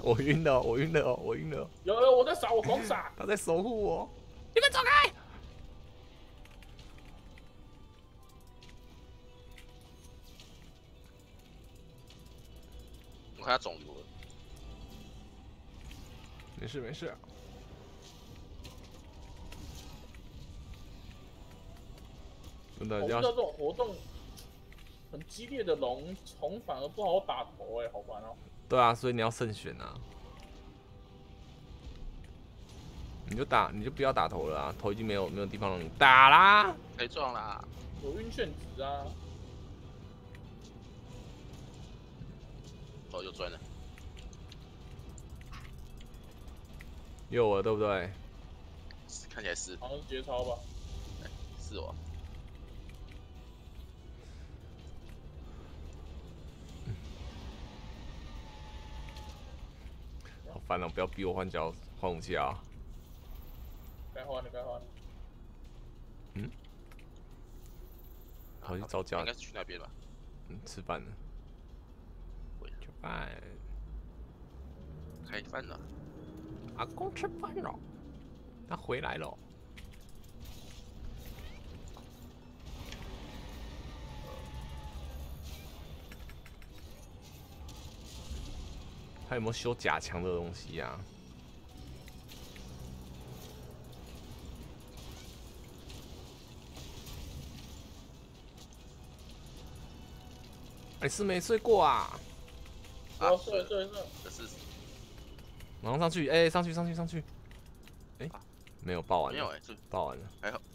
我晕了，我晕了哦，我晕了。 有，我在扫，我狂撒。 他在守护我，你们走开！ 我看他肿瘤了。 没事没事。真的要我遇到这种活动很激烈的龙虫反而不好打头哎，好烦哦。 对啊，所以你要慎选啊。你就不要打头了啊，头已经没有地方让你打啦。 可以撞啦。 有晕眩值啊。 头就钻了。 有了对不对？ 看起来是。 好像是节操吧。 是我。 好烦哦！不要逼我换武器啊！ 该换的该换。 嗯。跑去找家。 应该是去那边吧。 吃饭了。吃饭。 开饭了。 阿公吃饭了。他回来了。他有没有修假枪的东西呀？你是没睡过啊？ 啊，睡。 这是。 马上上去，哎，上去。哎，没有爆完。 没有哎， 爆完了。 还好。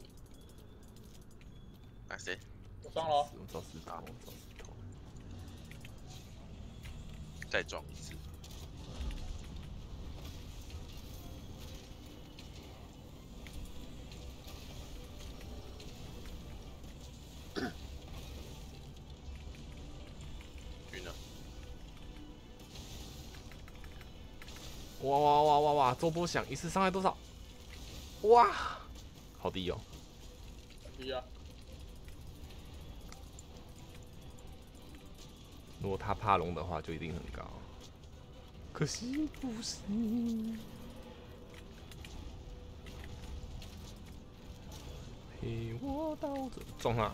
啊谁？ 我上了。 我找石头。 再撞一次。晕了。 哇！周波响，一次伤害多少？哇，好低哦。 低啊。 如果他怕龙的话，就一定很高。可惜不是。陪我到这，撞他！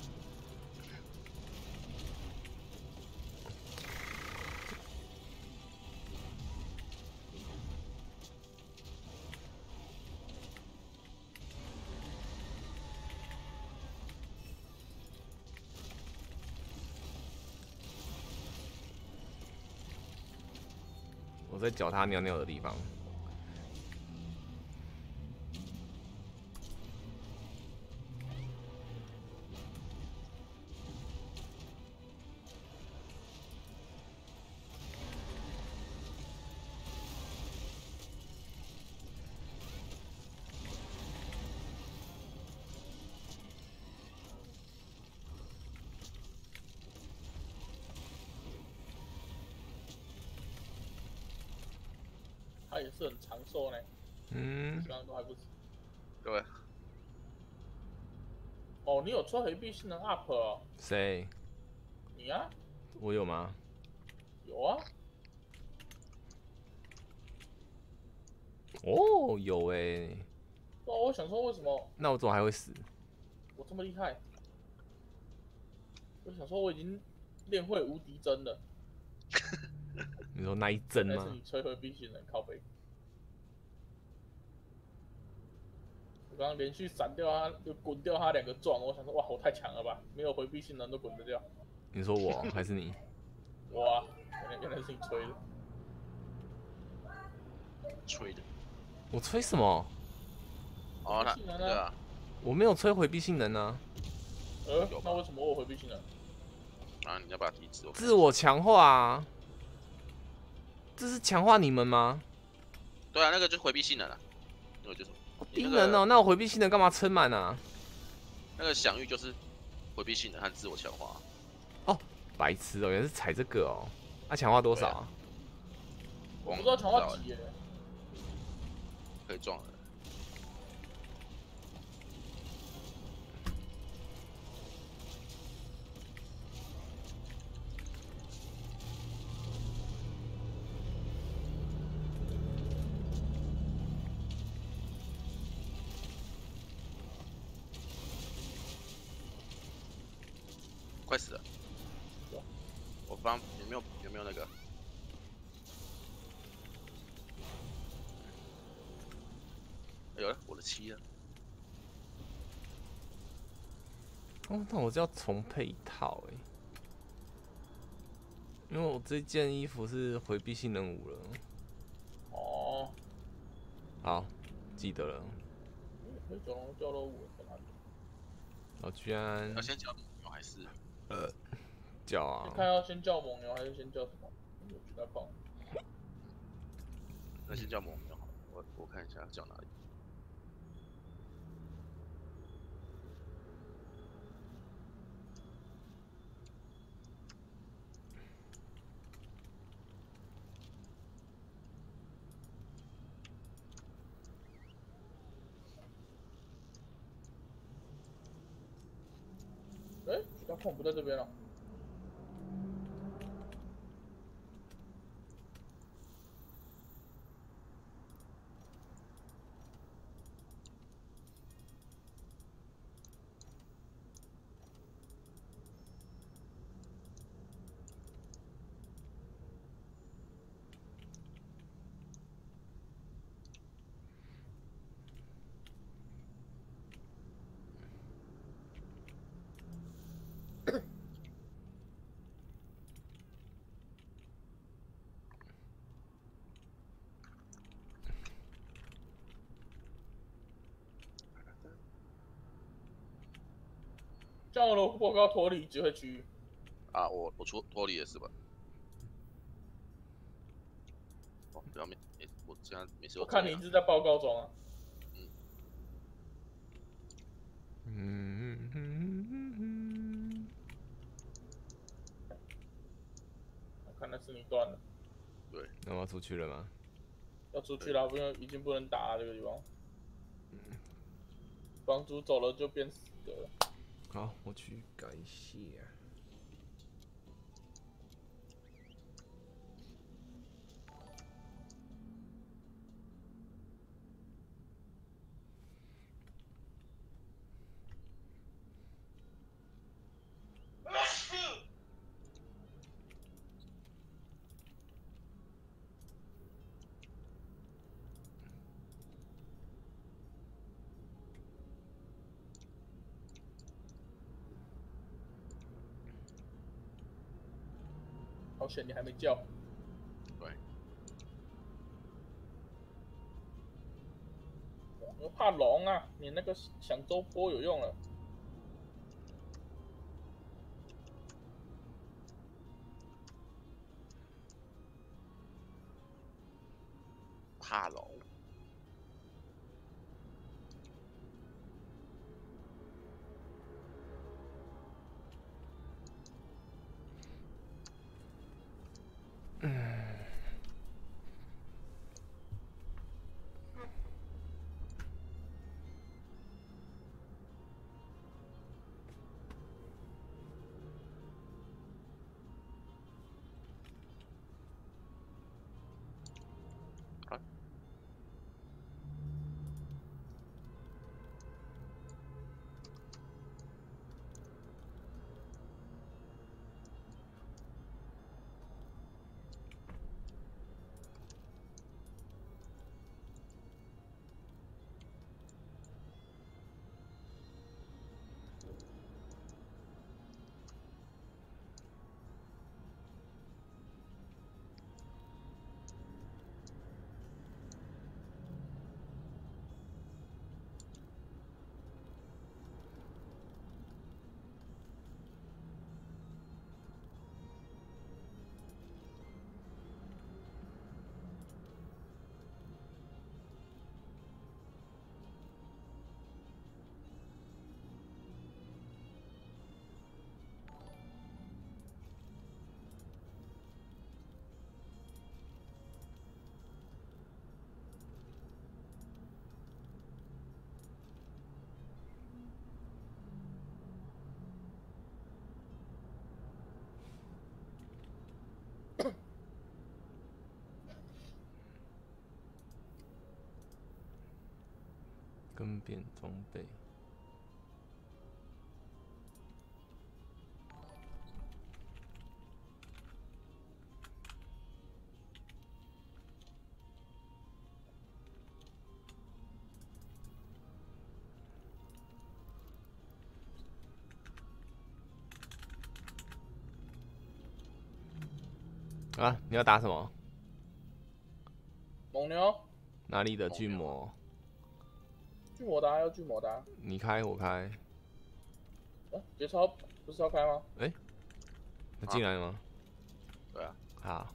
我在脚他尿尿的地方。 他也是很长寿呢。刚刚都还不死。 对。 哦，你有抽回避性能 up 哦？ 谁？ 你啊？ 我有吗？ 有啊。 哦，有哎。 哦，我想说为什么？ 那我怎么还会死？ 我这么厉害？我想说我已经练会无敌针了。 你说那一针吗？ 还是你摧毁避性能靠背？我刚刚连续闪掉他，就滚掉他2个撞，我想说哇，我太强了吧，没有回避性能都滚得掉。 你说我还是你？ 我啊，原来是你吹的。 吹的。 我吹什么？ 哦，对啊。 我没有吹回避性能啊。 那为什么我有回避性能？ 啊，你要把体质。 自我强化啊。这是强化你们吗？ 对啊，那个就是回避性能啊。那个就是。 低能哦，那我回避性能干嘛撑满啊？ 那个享誉就是回避性能和自我强化。 哦，白痴哦，原来是踩这个哦。那强化多少啊？ 我不知道强化几耶。 可以撞了。 方有没有那个？有了，我的7了。 哦，那我就要重配一套哎，因为我这件衣服是回避性能5了。 哦， 好，记得了。 那九龙掉落5在哪里？ 我居然要先叫牛还是？ 叫啊！ 看要先叫蒙牛还是先叫什么？有巨大矿。 那先叫猛牛好了。我看一下叫哪里。 哎，巨大矿不在这边了。降落报告脱离指挥区域。 啊，我脱离也是吧？哦，不要我这样每次都我看你一直在报告中啊。我看那是你断了。 对。 那我要出去了吗？ 要出去了，因为已经不能打了这个地方。房主走了就变死的了。 好，我去改一下。 好险你还没叫。 对。 我怕龙啊，你那个响周波有用了。 怕龙。 更变装备。 啊，你要打什么？ 蒙牛， 哪里的巨魔？ 巨魔达要巨魔达。 你开我开。 节操不是要开吗？ 他进来了吗？ 对啊， 好。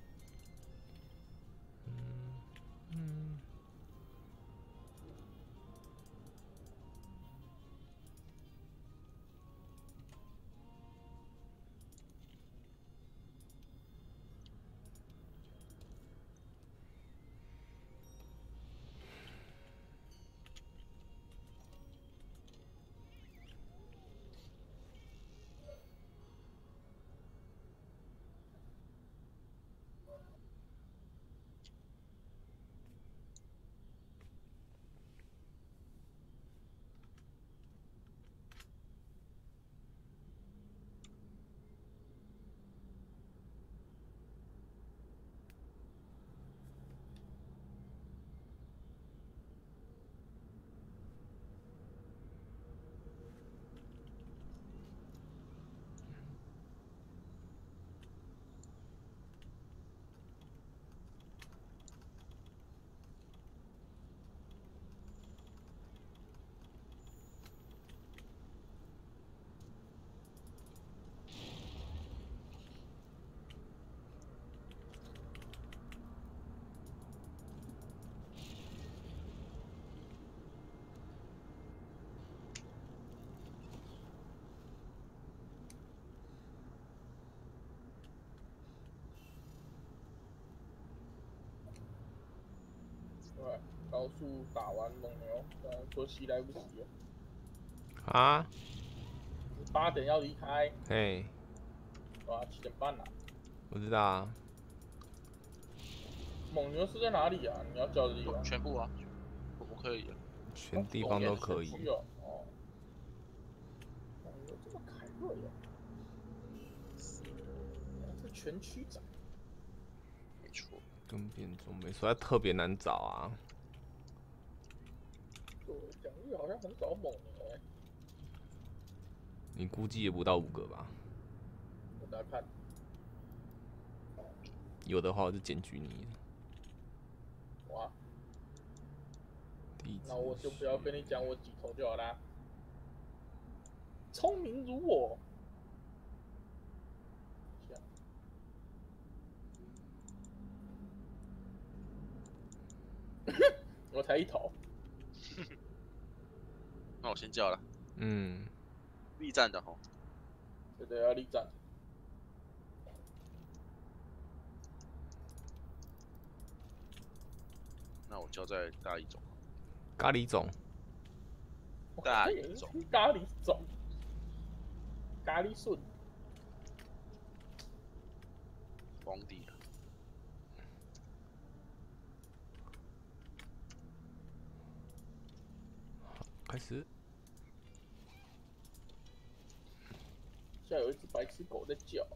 对，高速打完蒙牛，可惜来不及了。 啊？ 8点要离开， 嘿， 对吧？7点半了。 我知道啊。 蒙牛是在哪里啊？你要叫的地方？ 全部啊，我可以。 全地方都可以。 哦。蒙牛这么凯瑞呀？是全区长。 没错。 跟变种没说，特别难找啊。 对，奖励好像很少蒙牛哎。 你估计也不到5个吧？ 我等下看。 有的话我就检举你。 哇。那我就不要跟你讲我几头就好啦。聪明如我。我才1头。 那我先叫了。 嗯。 力战的吼。 对，要力战。 那我交在大一种。 咖喱种。 大一种。 咖喱种。咖喱笋。 皇帝啊。 开始。 现在有一只白痴狗在叫。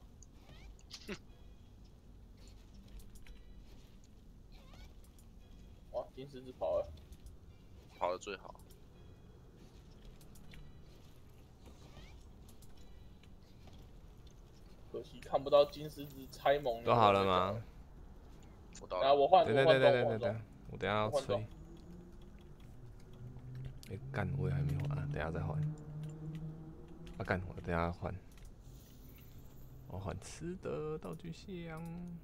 哇，金狮子跑了。 跑得最好。 可惜看不到金狮子拆蒙。 都好了吗？ 我到了。 来，我换。 对，我等下要吹。哎，干，我也还没换啊，等下再换。啊干，我等下换。我换吃的道具箱。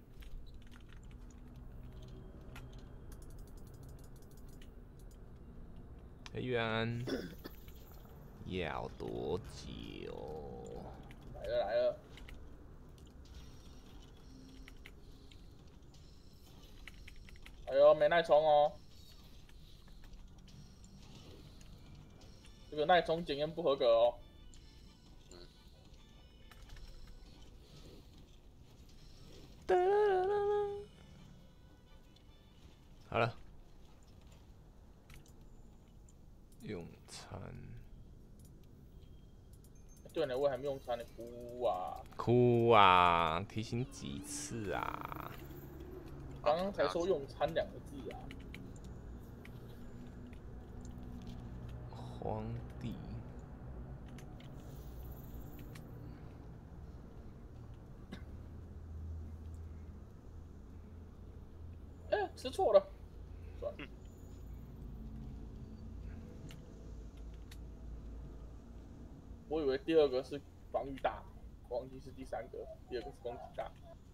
黑渊要多久？ 来了。哎呦，没耐冲哦。这个耐冲检验不合格哦。 好了。用餐。 对呢，我还没用餐呢，哭啊！ 哭啊！提醒几次啊？ 刚刚才说用餐2个字啊。 皇帝。 吃错了，算了。我以为第二个是防御大，忘记是第三个，第二个是攻击大。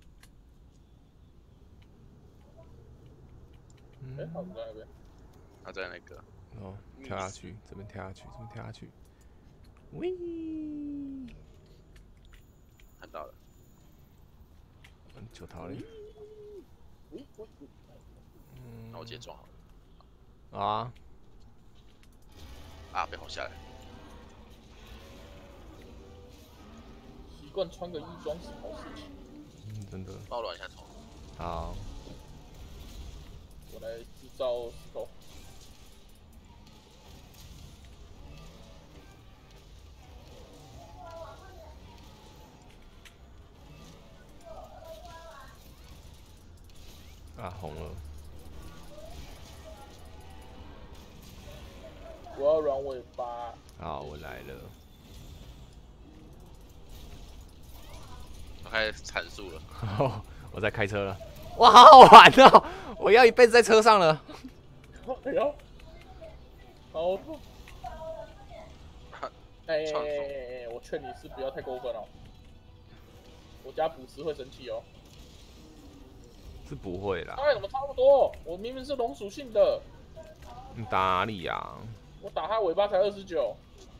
哎、他怎么在那边？ 他在那个哦，跳下去，这边跳下去，这边跳下去。喂， 看到了， 球逃嘞。 那我直接撞好了。 啊， 啊，被轰下来。 习惯穿个衣装是好事情。 真的。 帮我乱一下头。 好， 我来制造石头。 啊，红了。 我要软尾巴。 好，我来了。 我开始阐述了。 我在开车了。哇，好好玩哦！我要一辈子在车上了。 哎呦，好痛！哎，我劝你是不要太过分哦。我家捕食会生气哦。 是不会啦。 哎，怎么差不多？我明明是龙属性的。 你打哪里呀？ 我打它尾巴才29。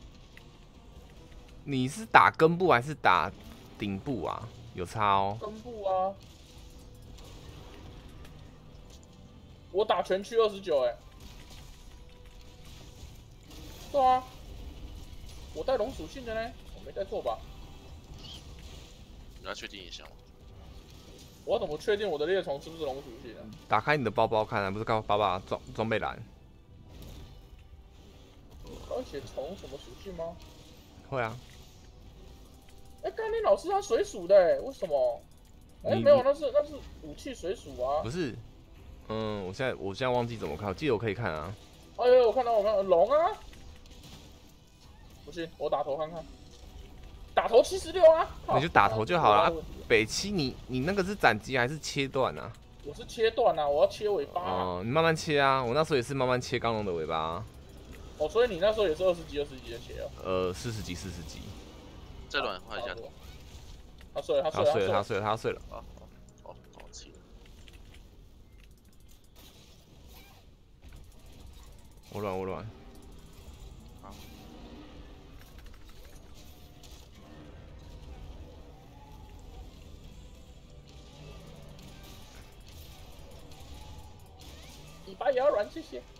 你是打根部还是打顶部啊？有差哦。 根部啊。我打全区29哎。对啊。我带龙属性的呢，我没带错吧？ 你要确定一下吗？ 我怎么确定我的猎虫是不是龙属性啊？ 打开你的包包看啊，不是告爸爸装备栏。 要写虫什么属性吗？ 会啊。 哎，甘霖老师他水属的哎，为什么？哎，没有，那是武器水属啊。 不是，我现在忘记怎么看，我记得我可以看啊。 哎呦，我看到龙啊！不信，我打头看看。打头76啊！ 你就打头就好了。啊、北七你那个是斩击还是切断啊？ 我是切断啊，我要切尾巴、啊。 哦，你慢慢切啊，我那时候也是慢慢切刚龙的尾巴、啊。 哦，所以你那时候也是20级的切哦。 40级。 再软化一下头。 他睡了。 哦，好气了。 我软。 好。 尾巴也要软，谢谢。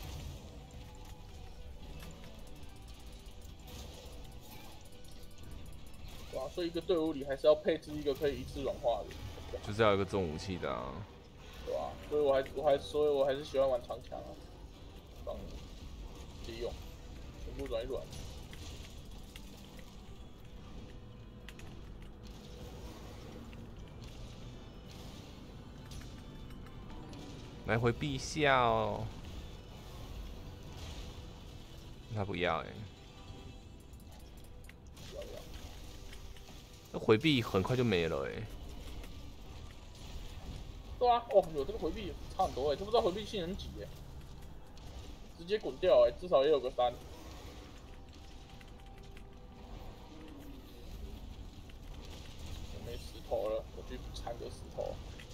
哇，所以一个队伍里还是要配置一个可以一次软化的， 就是要有一个重武器的啊， 对吧？所以我还是喜欢玩长枪啊，当利用，全部软一软。 来回避一下哦。他不要哎、那回避很快就没了哎、 对啊，哦，有这个回避差很多哎，都不知道回避性能几哎，直接滚掉哎，至少也有个3。我没石头了，我去铲个石头。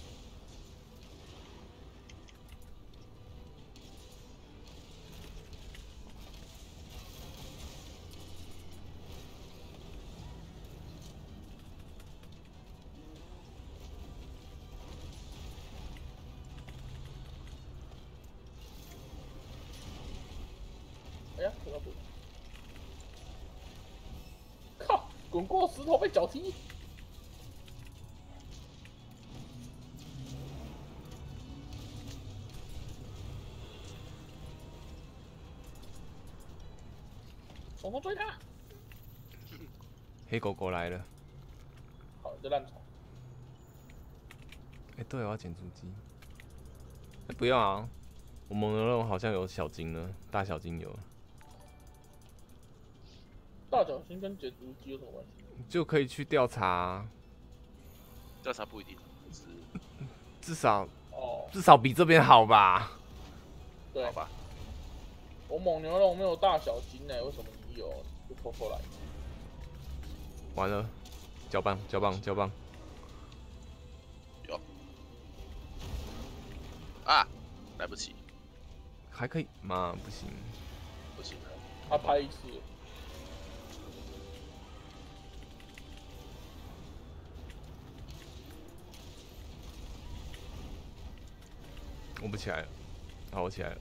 哎呀，不要滚！靠，滚过石头被脚踢。虫虫追他！ 黑狗狗来了。 好，这烂虫。 哎、对，我要捡猪鸡。哎、不要啊，我蒙的肉好像有小金呢，大小金有。 大小星跟捡猪鸡有什么关系？ 就可以去调查、 调查不一定，是至少哦， 至少比这边好吧？ 对好，吧， 我蒙牛龙没有大小金呢，为什么你有？就偷偷来。 完了，交棒，交棒，交棒！ 有啊，来不及， 还可以吗？不行， 不行， 他拍一次， 我不起来了。好，我起来了。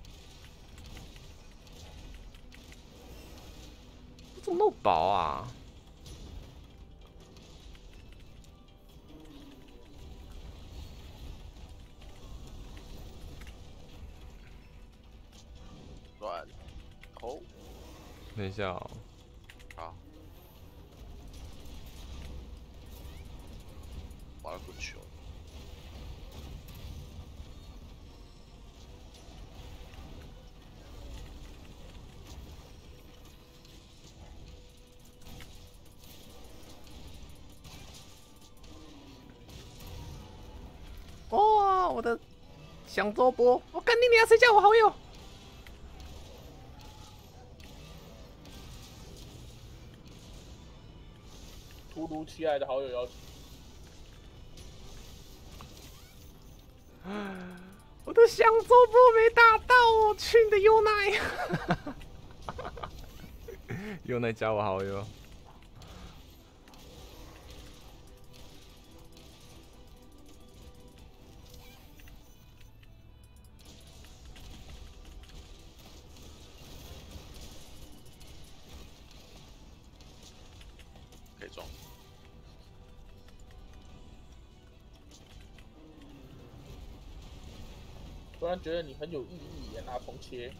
怎么那么薄啊？ 乱投， 等一下哦， 好，玩滚球， 哇，我的想周波，我干你娘！谁加我好友？ 突如其来的好友邀请， 我的想周波没打到，我去你的优奶！优奶加我好友。 可以装， 突然觉得你很有意义耶，拿铜切，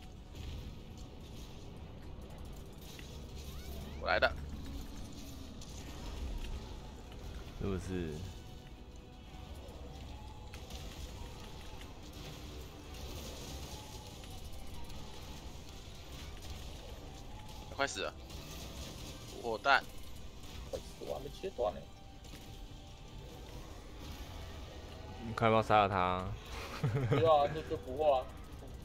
我来的， 是不是？ 快死了，火弹， 快死，我还没切断呢。 你看要不要杀了他？ 不要啊，就不画啊。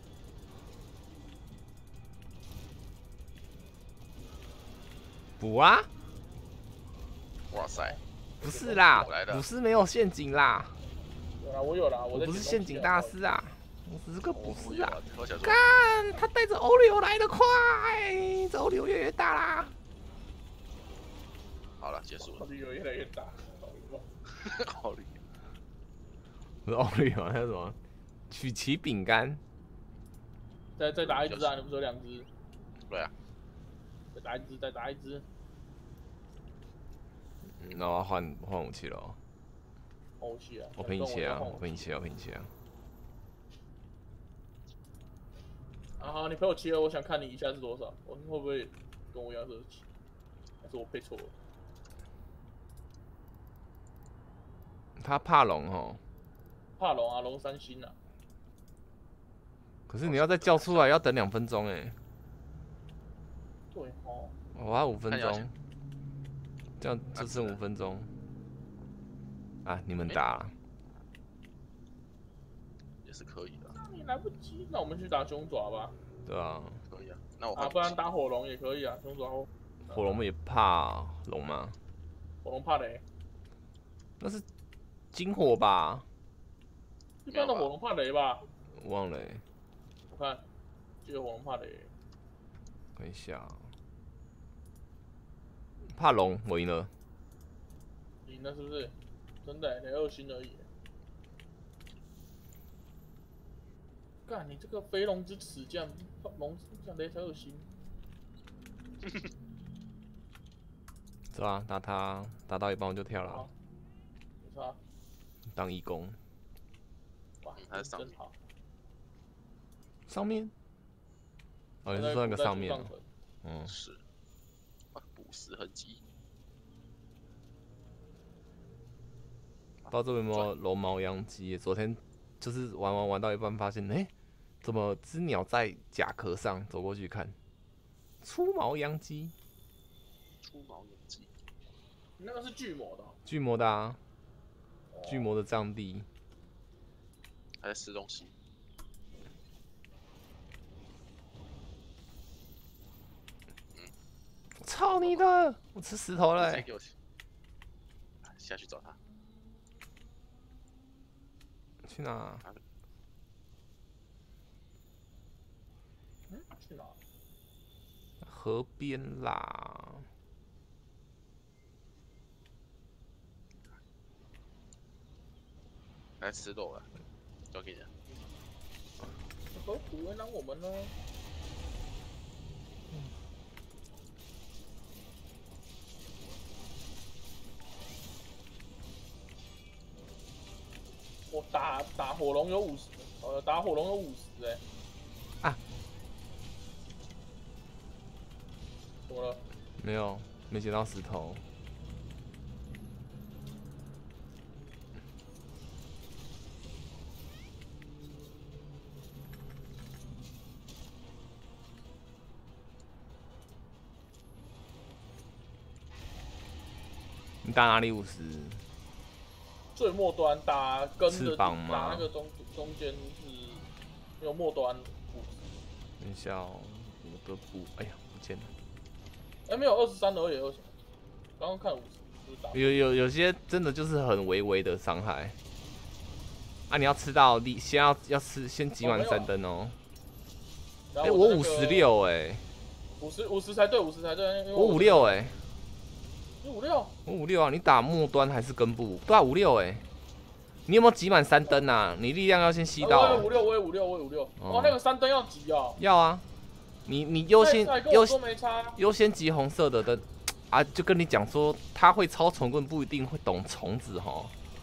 补啊？ 哇塞， 不是啦我来，的不是没有陷阱啦， 有啦，我有啦， 我不是在捡东西啊陷阱大。师啊，我只是个补师啊。 我想说， 干，他带着欧流来得快，这欧流越来越大啦。 好了，结束了， 我旅游越来越大， 好厉害， 不是欧流啊，那什么曲奇饼干。 再打一只啊！你不是有2只？ 对啊， 再打一只，再打一只。 那我要换武器了哦。 欧气啊！ 我陪你切啊！ 我我陪你切啊！我陪你切啊！ 啊好，你陪我切了，我想看你一下是多少，我会不会跟我一样是7？还是我配错了？ 他怕龙哦， 怕龙啊，龙3星啊。 可是你要再叫出来要等2分钟哎。 对哦。 我要5分看要钟，这样就剩5分钟。啊，你们打了。 也是可以的， 你来不及，那我们去打凶爪吧。 对啊， 可以啊，那我啊， 换不然打火龙也可以啊，凶爪后。 火龙也怕龙吗？ 火龙怕雷， 那是金火吧？ 一般的火龙怕雷吧？ 我忘了欸， 我看，记得火龙怕雷。 看一下。怕龙，我赢了。 赢了是不是？真的，雷2星而已。干，你这个飞龙之齿这样，龙这样雷才2星。 是吧？打他，打到一半我就跳了好，，没差。 当义工。 哇， 还是上真好。 上面？哦，你是说那个上面哦？嗯， 是，啊，捕食痕迹， 不知道这边有没有龙毛羊鸡？昨天就是玩到一半，发现怎么只鸟在甲壳上？走过去看，粗毛羊鸡， 出毛眼鸡， 那个是巨魔的哦。 巨魔的啊，巨魔的藏地。 还在吃东西。 操你的！我吃石头了、欸。 直接给我下去找他。 去哪？ 去哪？ 河边啦。 来吃肉了，交给你了。 何苦为难我们呢？我打火龙有50，打火龙有50哎。 啊！ 怎么了？ 没有，没捡到石头。你打哪里50？ 最末端打跟翅的膀吗打那个中间是没有末端50。 等一下哦，我的补，哎呀，不见了。 哎，没有23的而已，刚刚看50就是打。 有些真的就是很微微的伤害。啊，你要吃到先要吃，先集满3灯哦。哎，我56哎。 50才对，50才对。 我56哎。 你56？ 我56啊！你打末端还是根部？对啊，56哎。你有没有集满3灯啊？你力量要先吸到。 我也56，我也56，我也56。哦，那个3灯要集啊。 要啊，你优先优先集红色的灯啊！就跟你讲说，他会抄虫棍，不一定会懂虫子哈。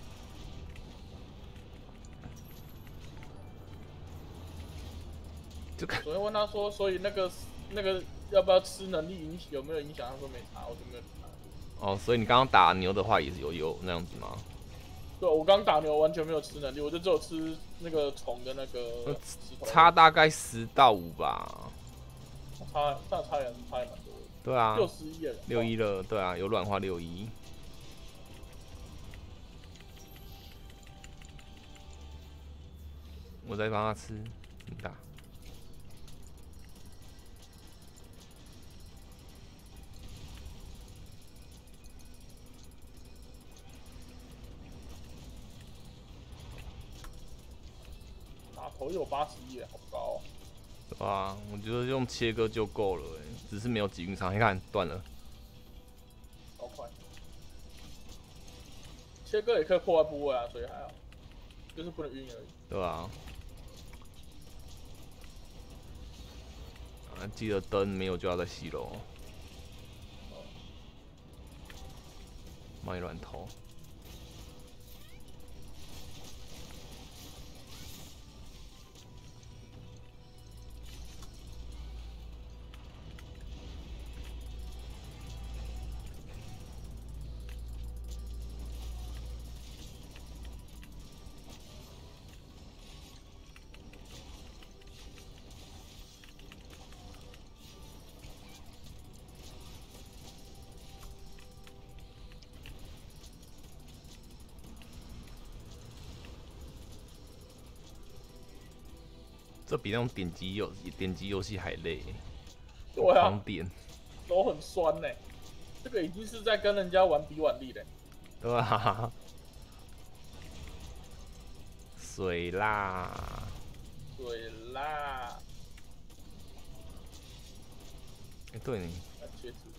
就昨天问他说，所以那个要不要吃能力有没有影响？他说没差，我就没有理他。 哦，所以你刚刚打牛的话也是有那样子吗？ 对，我刚打牛完全没有吃能力，我就只有吃那个虫的那个石头。 差大概10到5吧。 差也蛮多的。 对啊。 61了。 61了，对啊，有软化61。我在帮他吃，你打。 打头有81，好高哦。 对啊，我觉得用切割就够了，只是没有几运伤。你看断了， 好快。切割也可以破坏部位啊，所以还好，就是不能晕而已。 对啊。啊，记得灯没有就要再吸喽。卖软头。这比那种点击游戏还累。 对啊。 狂点。 手很酸呢，这个已经是在跟人家玩比腕力嘞。 对啊。水啦。 水啦。 哎，对你。 缺纸。